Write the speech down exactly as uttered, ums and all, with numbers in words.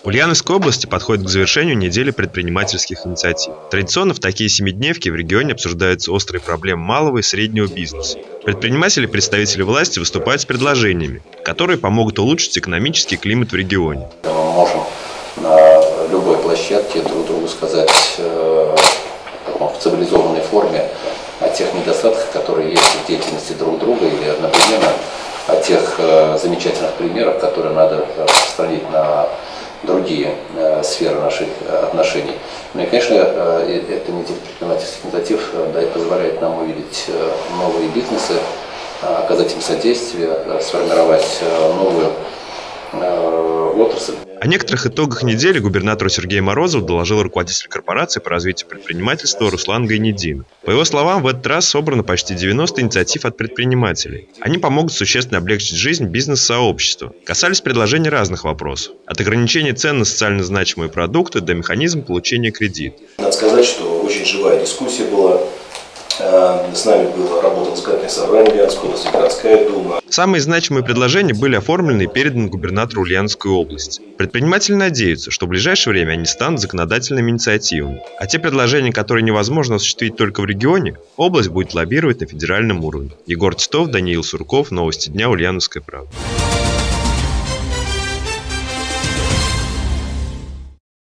В Ульяновской области подходит к завершению неделя предпринимательских инициатив. Традиционно в такие семидневки в регионе обсуждаются острые проблемы малого и среднего бизнеса. Предприниматели и представители власти выступают с предложениями, которые помогут улучшить экономический климат в регионе. Мы можем на любой площадке друг другу сказать э, в цивилизованной форме о тех недостатках, которые есть в деятельности друг друга, или одновременно о тех э, замечательных примерах, которые надо распространить на другие э, сферы наших отношений. Ну и, конечно, э, эта неделя предпринимательских инициатив э, позволяет нам увидеть э, новые бизнесы, э, оказать им содействие, э, сформировать э, новую э, отрасль. О некоторых итогах недели губернатору Сергею Морозову доложил руководитель корпорации по развитию предпринимательства Руслан Гайнеддинов. По его словам, в этот раз собрано почти девяносто инициатив от предпринимателей. Они помогут существенно облегчить жизнь бизнес-сообщества. Касались предложений разных вопросов. От ограничения цен на социально значимые продукты до механизма получения кредита. Надо сказать, что очень живая дискуссия была. С нами было работало законодательное собрание Ульяновской области, городская дума. Самые значимые предложения были оформлены и переданы губернатору Ульяновской области. Предприниматели надеются, что в ближайшее время они станут законодательными инициативами. А те предложения, которые невозможно осуществить только в регионе, область будет лоббировать на федеральном уровне. Егор Титов, Даниил Сурков, Новости дня, Ульяновская правда.